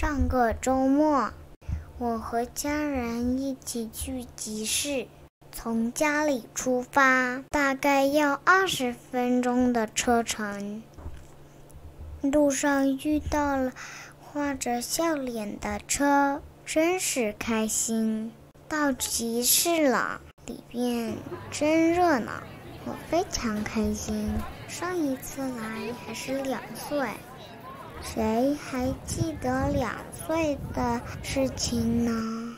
上个周末，我和家人一起去集市，从家里出发，大概要20分钟的车程。路上遇到了画着笑脸的车，真是开心。到集市了，里边真热闹，我非常开心。上一次来还是2岁，谁还记得2岁的事情呢？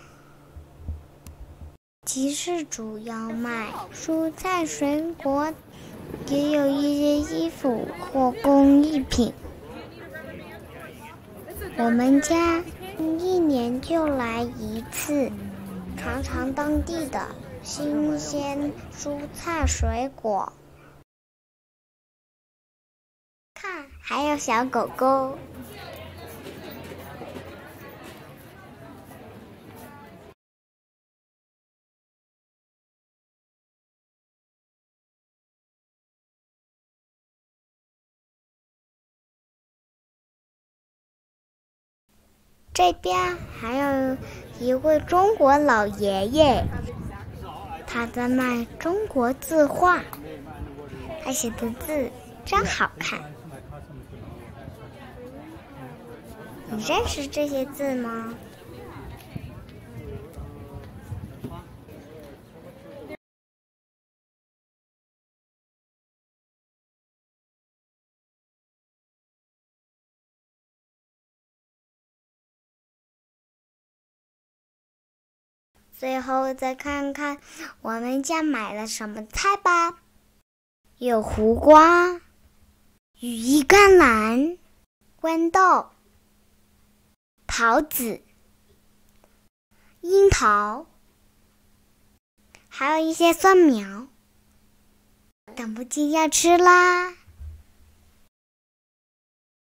集市主要卖蔬菜水果，也有一些衣服或工艺品。我们家1年就来1次，尝尝当地的新鲜蔬菜水果。看，还有小狗狗。这边还有一位中国老爷爷，他在卖中国字画，他写的字真好看。你认识这些字吗？最后再看看我们家买了什么菜吧。有胡瓜、羽衣甘蓝、豌豆、桃子、樱桃，还有一些蒜苗，等不及要吃啦。